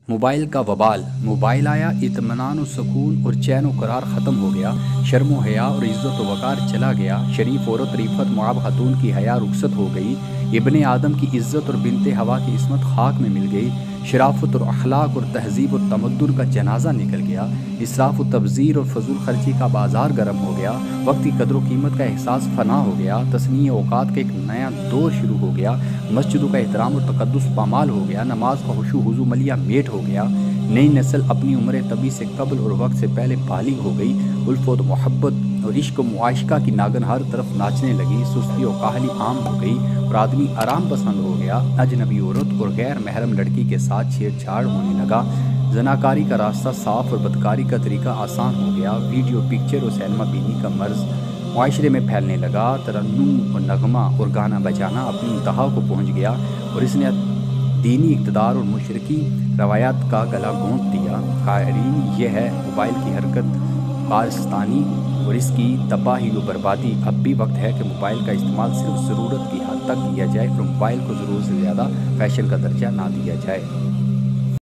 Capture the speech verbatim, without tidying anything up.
Mobile کا وبال۔ Mobile آیا، اطمینان و سکون اور چین و قرار ختم ہو گیا، شرم و حیا اور عزت و وقار چلا گیا، شریف عورت رفعت معاب خاتون کی حیا رخصت ہو گئی، ابن آدم کی عزت اور بنت حوا کی عصمت خاک میں مل گئی، شرافت اور اخلاق اور تہذیب و تمدن کا جنازہ نکل گیا، اسراف و تبذیر اور فضول خرچی کا بازار گرم ہو گیا، وقت کی قدر و قیمت کا احساس فنا ہو گیا، تصنیع اوقات کا ایک نیا دور شروع ہو گیا، مسجدوں کا احترام اور تقدس پامال ہو گیا، نماز کا خشوع وضو ملیہ میٹ ہو گیا، نئی نسل اپنی عمر طبی سے قبل اور وقت سے پہلے بالغ ہو گئی، الفت و محبت اور عشق و معاشقہ کی ناگن ہر طرف ناچنے لگی، سستی و کاہلی عام ہو گئی اور آدمی آرام پسند ہو گیا، اجنبی عورت اور غیر محرم لڑکی کے ساتھ چھیڑ چھاڑ ہونے لگا، زناکاری کا راستہ صاف اور بدکاری کا طریقہ آسان ہو گیا، ویڈیو پکچر اور سینما بینی کا مرض معاشرے میں پھیلنے لگا، ترنم اور نغمہ اور گانا بجانا اپنی انتہا کو پہنچ گیا اور اس نے دینی اقتدار اور مشرقی روایات کا گلا گھونٹ دیا۔ قائرین، یہ ہے موبائل کی حرکت کارستانی اور اس کی تباہی و بربادی۔ اب بھی وقت ہے کہ موبائل کا استعمال صرف ضرورت کی حد تک کیا جائے اور موبائل کو ضرورت سے زیادہ فیشن کا درجہ نہ دیا جائے۔